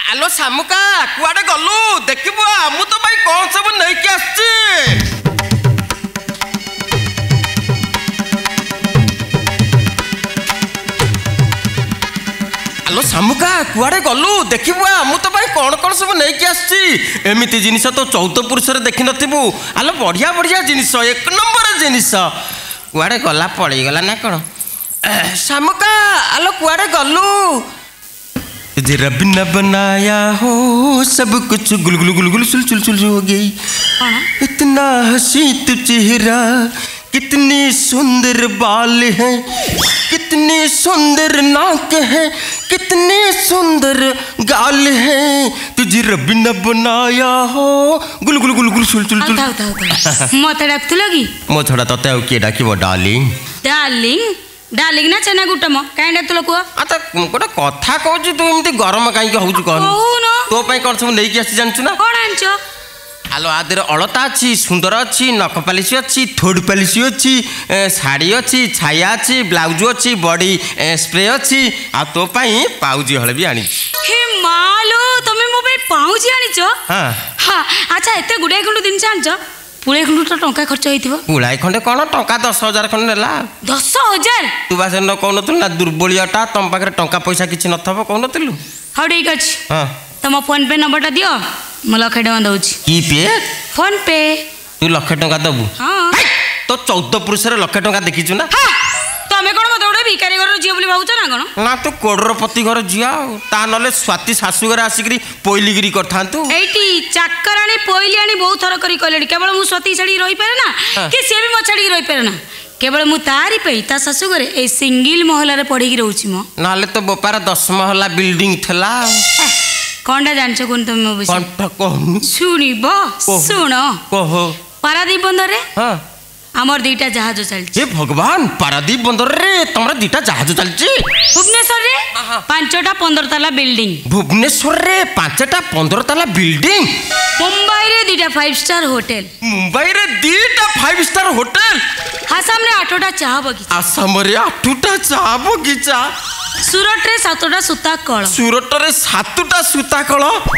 आलो शामुका कुआडे गलु देखिबो मु तो भाई कौन सब नहीं के आछी आलो शामुका कुआडे गलु देखिबो मु तो भाई कौन कौन सब नहीं के आछी एमिति जिनिस तो 14 पुरुष रे देखि नथिबु आलो बढ़िया बढ़िया जिनिस एक नंबर जिनिस कुआडे गला पड़ी गला ना कोन शामुका आलो कुआडे गलु तुझे रब ने बनाया हो सब कुछ गुल गुल गुल गुल सुल सुल सुल हो गई इतना हसी तू चेहरा कितनी सुंदर बाल है कितनी सुंदर नाक है कितने सुंदर गाल है तुझे रब ने बनाया हो गुल गुल गुल गुल सुल सुल सुल मत डाकतुल कि मो छड़ा तते आ के डाकिबो डार्लिंग डार्लिंग डार्लिंग ना चेना गुटम काई डाकतुल को अच्छा गोटे कथा कहू तू एमती गरम कहीं कहू कहून तो कौन सब नहीं आसी जानछु ना कौन आनछ आलो आदर अलता अच्छी सुंदर अच्छी नख पालिश अच्छी थोड़ पालिश अच्छी शाड़ी अच्छी छाया अच्छी ब्लाउज अच्छी बॉडी स्प्रे अच्छी आ तो पाउजी हल भी आनी हे मालो तमे मो पे पाउजी आनिछ हां हां अच्छा एते गुडे खंड दिन आनछ पुळे खंड तो टंका खर्च होइथिबो पुळाई खंडे कोन टंका 10,000 खंड नेला 10,000 तू बासे न कोन तू ना दुर्बलियाटा तम पाखरे टंका पैसा किछि नथबो कोन तलु हाउ ठीक अछि हां तम फोन पे नंबर ता दियो म लख टका दउछि की पे फोन पे तू लख टका दबु हां तो 14 पुरुष रे लख टका देखिछु ना तमे कोन मते ओडे भिखारी घर जियो बोली भाउछ ना कोन ना तू कोडरपति घर जिया ता नले स्वाति सासु घर आसिकरी पोइलीगिरी करथांतु एठी चाकराणी पोइलियाणी बहुत थर करी कहलेडी केवल मु स्वाति छाड़ी रही पारे ना कि से भी म छाड़ी रही पारे ना केवल मु तारी पे ता सासु घरे ए सिंगल महला रे पढ़ी रहउछि म नाले तो बोपार 10 महला बिल्डिंग थला कोनडा जानछ कोन तुम मो कोन कहू सुनिबो सुनो कहो पारादीप बंदर रे हां हमर दीटा जहाज चलछि हे भगवान पारादीप बंदर रे तमरा दीटा जहाज चलछि भुवनेश्वर रे 5टा 15 तला बिल्डिंग भुवनेश्वर रे 5टा 15 तला बिल्डिंग मुंबई रे दीटा 5 स्टार होटल मुंबई रे दीटा 5 स्टार होटल आसाम रे 8टा चाह बगीचा आसाम रे 8टा चाह बगीचा सूरत रे 7टा सूता कळ सूरत रे 7टा सूता कळ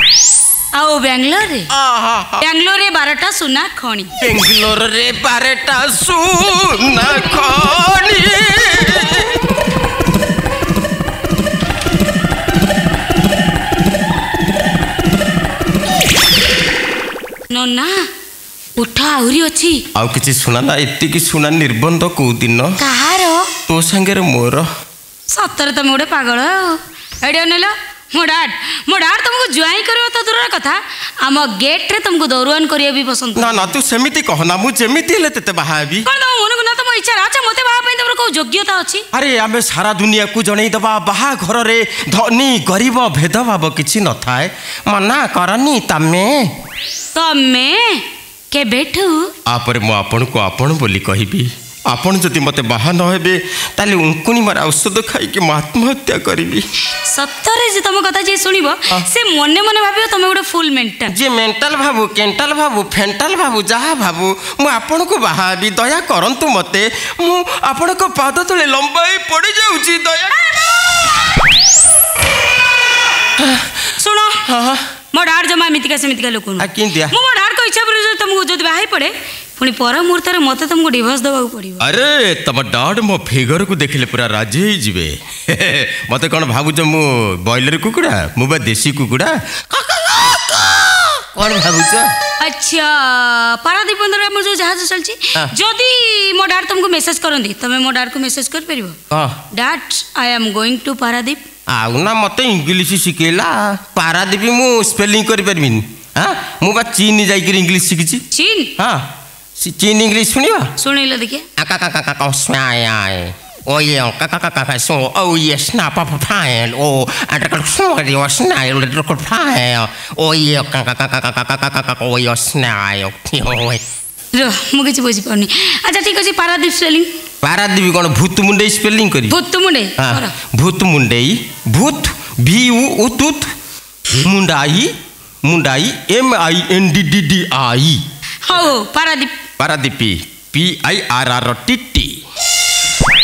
आओ बेंगलोर रे 12टा सोना खणी बेंगलोर रे 12टा सोना खणी नन्ना उठा आउरी अछि आउ किछि सुना ना एत्ती कि सुना निर्बंध को दिन कहार तो संगे रे मोर सतर तुम गोटे पागल एडियो नेलो मो डाड तुमको ज्वाई करियो तो दूर कथा आम गेट रे तुमको दौरुआन करियो भी पसंद ना ना तू सेमिति कहना मु जेमिति ले तते बाहाबी कोन तुम मन को ना तुम इच्छा अच्छा मते बाहा पई तमरो को योग्यता अछि अरे आमे सारा दुनिया को जणै दबा बाहा घर रे धनी गरीब भेदभाव किछि न थाए मना करनी तमे के बेठू आपरे मु आपन को आपन बोली कहिबी आपन जदि मते बाहा न हेबे ताले उंकुनी मार औषध खाई के आत्महत्या करिबी सत्तरे जे तुम कथा जे सुनिबो से मने मने भाबियो तमे गोटे फुल मेंटल जे मेंटल भाबू केंटल भाबू फेंटल भाबू जहा भाबू मु आपन को बाहाबी दया करंतु मते मु आपन को पाद तले लंबाई पड़ी जाउची दया सुनो हां मो डाड जमा मितिका लोक आ किन दिया मो डाड को इच्छा पर तुमको जदि बाहाई पड़े पुणी पर मुहूर्त मत तुमको डिवोर्स देवा पड़ो अरे तुम डाड मो फिगर को देखले पूरा राजी हो जिवे मते कौन भावुच मु बॉयलर कुकुड़ा मु बा देसी कुकुड़ा कौन भावुच अच्छा पारादीप बंदर में जो जहाज चलची जदि मो डाड तुमको मेसेज करंदी तमे मो डाड को मेसेज कर परिबो dad I am going to Paradip आउ ना मते इंग्लिश सिखेला पारादीप मु स्पेलिंग कर परबिन हां मु बा चीन जाई कर इंग्लिश सिखिची चीन हां चीन इंग्लिश सुनिबा सुनिलो देखिए का का का का स्माय ओ ये का सो ओ ये स्नैप अप फाइन ओ अटक सो यो स्नाइल अटक फाइन ओ ये का ओ यो स्नाइल रो मुके छी बुझी पनी अच्छा ठीक अछि पारादीप स्पेलिंग पारादीप कोन भूत मुंडे स्पेलिंग करी भूत मुंडे हां भूत मुंडे भूत भी उ तुत मुंडाई मुंडाई MINDDI हो पारादीप पारादीपी PIRRTT अच्छा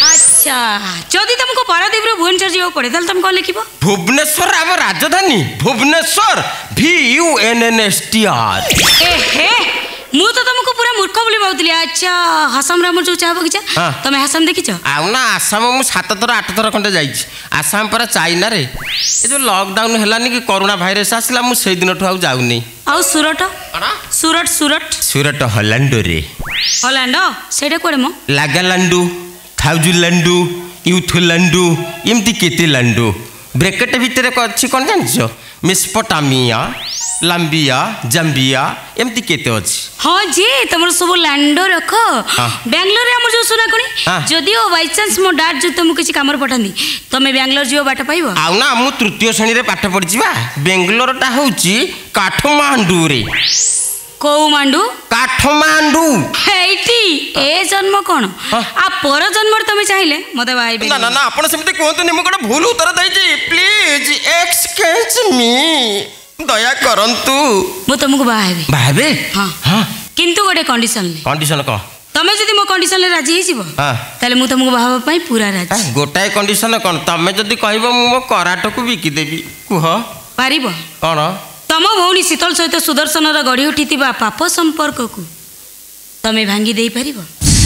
अच्छा जदि तुमको पारादीप भुवनेश्वर जाओ पड़े ताल तुम कौन लिखिबो भुवनेश्वर आम राजधानी भुवनेश्वर VUNNSTR ए मु तो तुमको पूरा मूर्ख बोली भावुली। अच्छा हासाम रामर जो चाह बगीचा तुम हासाम देखिच आउ ना आसाम मु 7 थर 8 थर खंडे जाइछि आसाम पर चाइना रे ए जो लॉकडाउन हेलानी कि कोरोना भाइरस आसला मु सेहि दिन ठु आउ जाउनी। आउ सूरत सूरत सूरत सूरत हॉलैंड रे हॉलैंड सेटा कोडे मो लागालैंड थाउजुलैंड यूथलैंड एमती केते लैंड ब्रैकेट भितर अछि कोन जानछो मेसोपोटामिया लाम्बिया जाम्बिया एमती केते अछि। हाँ जी तुम सब लैंड रख बेंगलोर रे हमर जो सुना कोनी जदि ओ बाय चांस मो डाट जो तुम किछि कामर पठांदी तमे बेंगलोर जियो बाट पाइबो आउ ना मु तृतीय श्रेणी रे पाठ पढिछि बा बेंगलोर टा होउची काठमांडू रे को मांडू काठमांडू हेटी ए जन्म कोन आ पर जन्म तमे चाहिले मते बाइबे ना ना ना आपण सेमते कोहतु नि मु कोड भूल उत्तर दैछि प्लीज एक्सक्यूज मी दया करंतु मु तुमको बाहेबे बाहेबे हां हां किंतु गोटे कंडीशन को तमे जदि मो कंडीशन ले राजी हे जीवो ताले मु तुमको बाहाबा पई पूरा राजी गोटाए कंडीशन कोन तमे जदि कहबो मु मो कराट को बिकी देबी कुह पारिबो कोन तम भौणी शीतल सहित सुदर्शन गढ़ी उठी पाप संपर्क को तमे भांगी दे पारिबो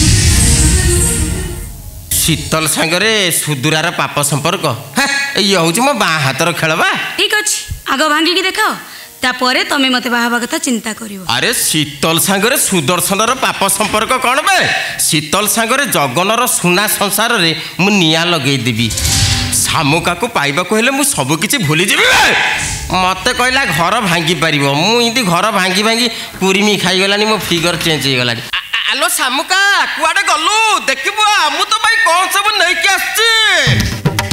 शीतल सांगरे सुदूरार पाप संपर्क ये हूँ मो बाँ हाथर खेलबा ठीक अच्छे आग भांगिकी देखाओ तापर तमे मते बाहाबा कथा चिंता करिवो। अरे शीतल सांगरे सुदर्शनर पाप संपर्क कौन बे शीतल सांगरे जगनर सुना संसार रे मु निया लगेई देबी शामुका को पाइबा को हेले मु सब किछि भूली जीबी मते कहला घर भांगी पारिबो मु इति घर भांगी भांगी कुरिमी खाई गलानी मो फिगर चेंज हो गलानी। आलो शामुका कुआडे गलु देखिबो मु तो भाई कोन सब नै के आछी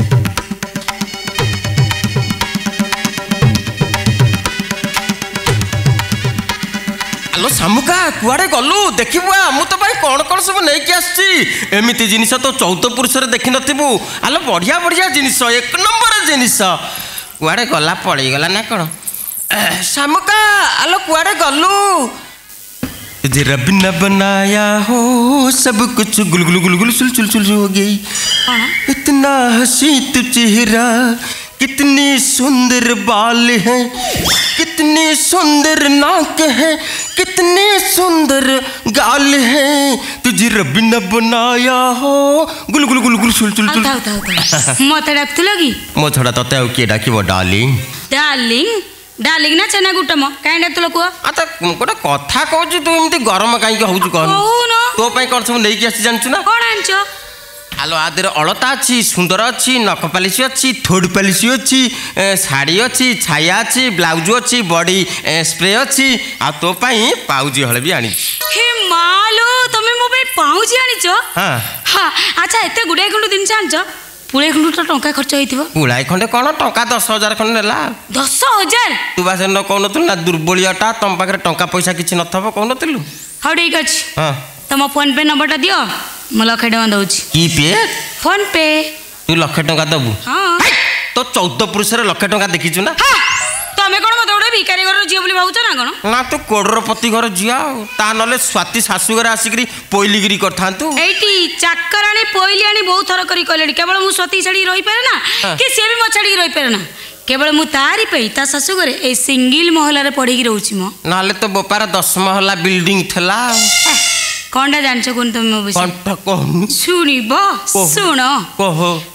आलो शामुका कुआडे गलु देखिबो मु तो भाई कोन कोन सब नै के आछी एमिति जिनिस तो 14 पुरुष रे देखि नथिबु आलो बढ़िया बढ़िया जिनिस एक नंबर जिनिस कुआडे गला पड़ी गला ना कोन शामुका आलो कुआडे गलु तुझे रब ने बनाया हो सब कुछ गुल गुल गुल गुल सुल सुल सुल हो गई इतना हसी तू चेहरा कितनी सुंदर बाल है कितनी सुंदर नाक है कितने सुंदर गाल है तुझे रब ने बनाया हो गुल गुल गुल गुल सुल सुल सुल मते डाकतु लगी मो छोड़ा तते au के डाकिबो डार्लिंग डार्लिंग डार्लिंग ना चना गुटम काई डाकतु लकुआ अच्छा गोटे कथा कहू तू एमती गरम कहीं कहू कहून तो कौन सब नहीं आसी जानछु ना कौन आनछ आलो आदर अलता अच्छी सुंदर अच्छी नख पालिश अच्छी थोड़ पालिश अच्छी शाड़ी अच्छी छाया अच्छी ब्लाउज अच्छी बॉडी स्प्रे अच्छी आ तो पाई पाउजी हले भी आनी हे मालो तमे मो पे पाउजी आनीछ हां हां अच्छा एते गुडे खंड दिन आनछ पुळे खंड तो टंका खर्च होइथिबो पुळाई खंडे कोन टंका 10,000 खंडे नेला 10,000 तू बासे न कोन तू ना दुर्बलियाटा तम पाखरे टंका पैसा किछि नथबो कोन तलु हाउ ठीक अछि हां तम फोन पे नंबर टा दियो म लाख टका दउछि की पे फोन पे तू लाख टका दबु हां तो 14 पुरुष रे लाख टका देखिछु ना हां तमे कोन मते ओडे भिखारी घर जियो बोली भाउछ ना कोन ना तू कोडरपति घर जिया ता नले स्वाति सासु घर आसिकरी पोइलीगिरी करथांतु एठी चाकराणी पोइलियाणी बहुत थर करी कहलेडी केवल मु स्वाति छाडी रही पारे ना कि से भी म छाडी रही पारे ना केवल मु तारी पे ता सासु घरे ए सिंगल महला रे पड़ी की रहउछि म नाले तो बोपार 10 महला बिल्डिंग थला कोनडा जानछ कोन तुम कोन कहू सुनिबो सुनो कहो